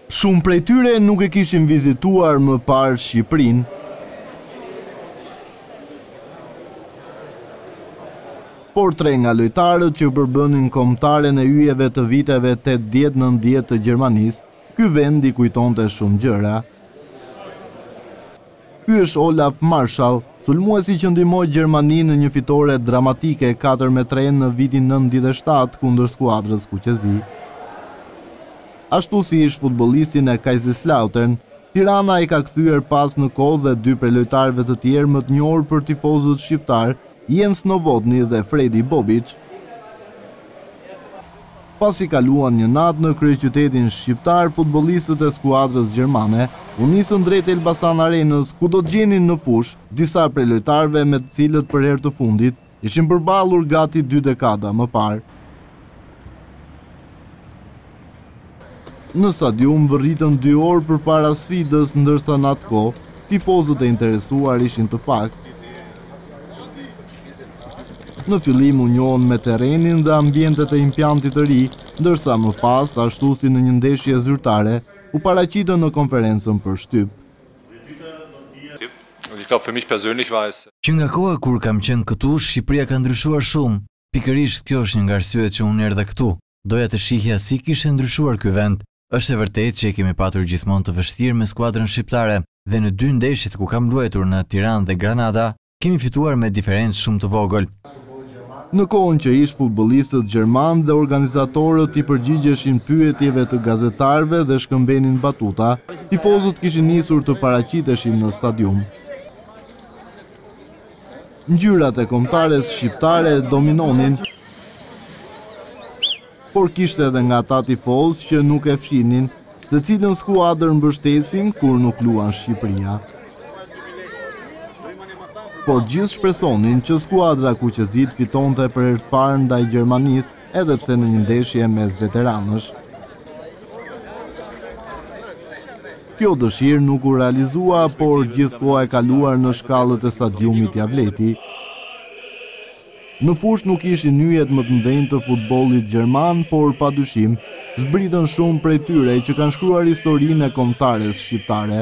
Shumë prej tyre nuk e kishin vizituar më parë Shqipërinë, por tre nga lojtarët që përbënin kombëtaren e yjeve të viteve 80-90 të Gjermanisë, ky vend i kujtonte shumë gjëra. Ky është Olaf Marschall, sulmuesi që ndihmoi Gjermaninë në një fitore dramatike 4-3 në vitin 97 kundër skuadrës kuqezi. Ashtu si ish futbollistin e Kaiserslautern, Tirana i ka kthyer pas në kohë dhe dy prej lojtarëve të tjerë më të njohur për tifozët shqiptar, Jens Novotny dhe Fredi Bobic. Pasi kaluan një natë në kryeqytetin shqiptar, futbollistët e skuadrës gjermane u nisën drejt Elbasan Arenës, ku do të gjenin në fushë disa prej lojtarëve me të cilët për herë të fundit ishin përballur gati 2 dekada më parë. Në stadium vërritën 2 orë përpara sfidës, ndërsa në atë kohë tifozët e interesuar ishin të pakë. Në fillim u njohën me terrenin dhe ambientet e impiantit të ri, ndërsa më pas, ashtu si në një ndeshje zyrtare, u paraqitën në konferencën për shtyp. Që nga koha kur kam qenë këtu, Shqipëria ka ndryshuar shumë. Pikërisht kjo është një nga arsyet që unë erdha këtu. Doja të shihja si kishte ndryshuar ky vend. Është e vërtetë që e kemi patur gjithmonë të vështirë me skuadrën shqiptare dhe në 2 ndeshjet ku kam luajtur në Tiranë dhe Granada, kemi fituar me diferencë shumë të vogël. Në kohën që ish futbollistët gjerman dhe organizatorët i përgjigjeshin pyetjeve të gazetarëve dhe shkëmbenin batuta, tifozët kishin nisur të paraqiteshin në stadium. Ngjyrat e kombëtares shqiptare dominonin, por kishte edhe nga ata tifozë që nuk e fshinin se cilën skuadër mbështesin kur nuk luan Shqipëria. Por gjithë shpresonin që skuadra kuqezit fitonte për herë të parë ndaj Gjermanisë, edhe pse në një ndeshje mes veteranësh. Kjo dëshirë nuk u realizua, por gjithë koha e kaluar në shkallët e stadiumit Javleti. Në fushë nuk ishin yjet më të mëdhenj të futbollit gjerman, por padyshim zbritën shumë prej tyre që kanë shkruar historinë e kombëtares shqiptare.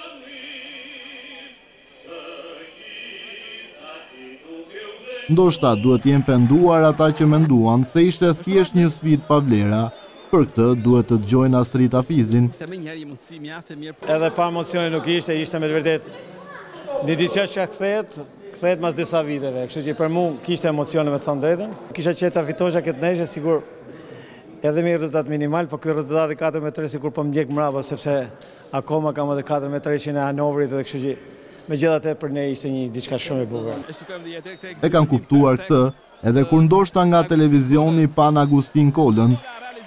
Ndoshta duhet jenë penduar ata që menduan se ishte thjesht një sfidë pa vlera. Për këtë duhet të dëgjojnë Astrid Hafizin. Edhe pa emocione nuk ishte me të vërtet një diçka që kthehet mas disa viteve. Kështu që për mua kishte emocione me të thënë drejtën. Kisha qejf ta fitosha këtë ndeshje, sigur edhe me rezultat minimal, por ky rezultati 4-3 sigur po më ndjek mbrapa, sepse akoma kam edhe 4-3 që në Hanovrit, dhe kështu që megjithatë për ne ishte një diçka shumë e bukur. E kanë kuptuar këtë edhe kur ndoshta nga televizioni pan Agustin Kolën.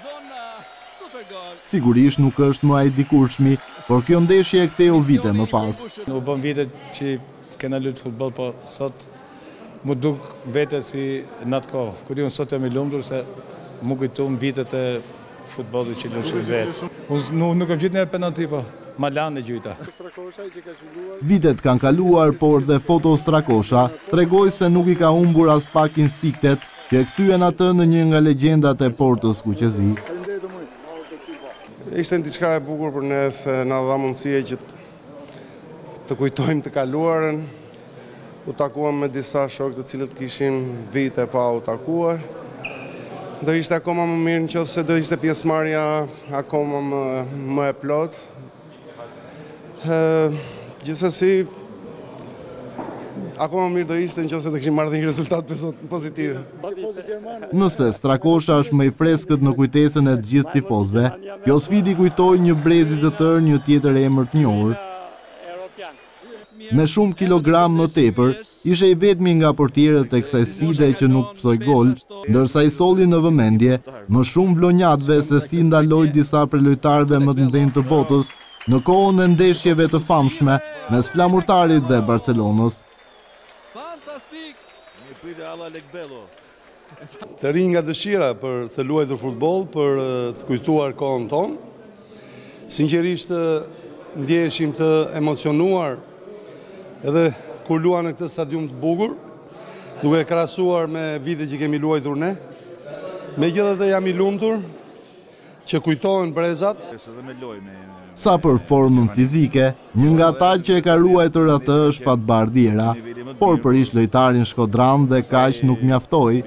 Sigurisht nuk është më ai dikurshmi, por kjo ndeshje e ktheu vite më pas. U bën vite që kena luajtur futboll, po sot mu duk vete si në atë kohë. Kur unë sot jam i lumtur se mu kujtohem vitet e futbollit që luajtur vetë. Unë nuk kam gjetur një penalti, po ma lanë gjyta. Vitet kanë kaluar, por dhe foto Strakosha tregoj se nuk i ka humbur as pak instiktet që e kthyen atë në një nga legjendat e Portës kuqezi. Ishte në diçka e bukur për ne, se na dha mundësie që të kujtojmë të kaluarën. U takuam me disa shokë të cilët kishin vite pa u takuar. Do ishte akoma më mirë nëse do ishte pjesëmarrja akoma më e plot. Gjithsesi, akoma më mirë do ishte nëse do kishim marrë një rezultat pozitiv. Nëse Strakosha është më i freskët në kujtesën e të gjithë tifozëve, kjo sfidë kujtoi një brezi të tërë, një tjetër emër të njohur. Me shumë kilogram më tepër, ishe i vetmi nga portierët e kësaj sfide që nuk psoi gol, ndërsa i solli në vëmendje më shumë vlonjatëve se si ndaloi disa prej lojtarëve më të mëdhenj të botës në kohën e ndeshjeve të famshme mes Flamurtarit dhe Barcelonës. Të rinj nga dëshira për të luajtur futboll, për të kujtuar kohën tonë. Sinqerisht ndjeheshim të emocionuar edhe kur luan në këtë stadium të bukur, duke krahasuar me vitet që kemi luajtur ne. Megjithatë jam i lumtur që kujtohen brezat. Sa për formën fizike, një nga ata që e ka ruajtur atë është Fatbar Diera, por për ish lojtarin shkodran dhe kaq nuk mjaftoi.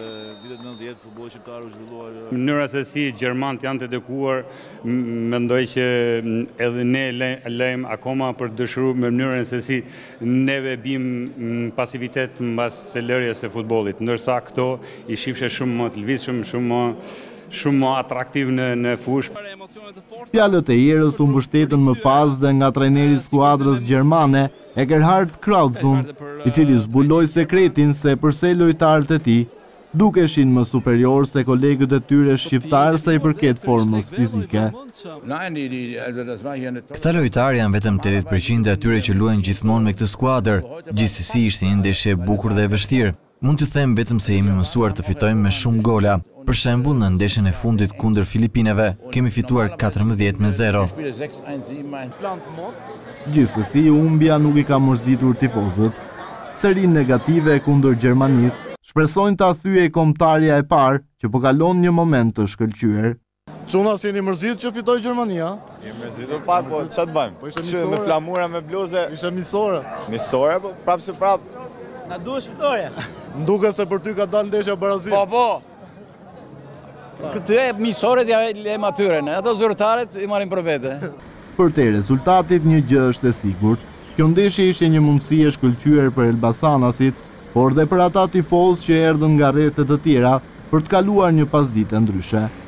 Mënyra se si gjermanët janë të edukuar, mendoj që edhe ne lejmë akoma për dëshiru me mënyrën se si neve bim pasivitet mbas së lërjes së futbollit, ndërsa këto i shifshe shumë më të lëvizshëm, shumë më atraktiv në fushë. Fjalët e Jerës u mbështetën më pas dhe nga trajneri i skuadrës gjermane, Egerhard Krautzun, i cili zbuloi sekretin se pse lojtarët e tij dukeshin më superior se kolegët e tyre shqiptar sa i përket formës fizike. Këta lojtarë janë vetëm 80% e atyre që luajnë gjithmonë me këtë skuadër, gjithsesi ishte një ndeshje e bukur dhe e vështirë. Mund të them vetëm se jemi mësuar të fitojmë me shumë gola. Për shembull, në ndeshjen e fundit kundër Filipineve, kemi fituar 14-0. Gjithsesi, humbja nuk i ka mërzitur tifozët. Seri negative kundër Gjermanisë shpresojnë ta thyej kombëtarja e parë që po kalon një moment të shkëlqyer. Çuna si jeni mërzitur që fitoi Gjermania? Jemi mërzitur pak, po ç'a të bëjmë? Që me flamura, me bluze. Ishte misore. Misore, po prapë se prapë. Na duhet fitoria. Nduket se për ty ka dalë ndeshja Brazil. Po. Këtë e misoret ja lejmë atyre, ato zyrtaret i marrin për vete. Për te rezultatit një gjë është e sigurt. Kjo ndeshje ishte një mundësi e shkëlqyer për Elbasanasit, por dhe për ata tifozë që erdhën nga rrethet të tjera për të kaluar një pasditë ndryshe.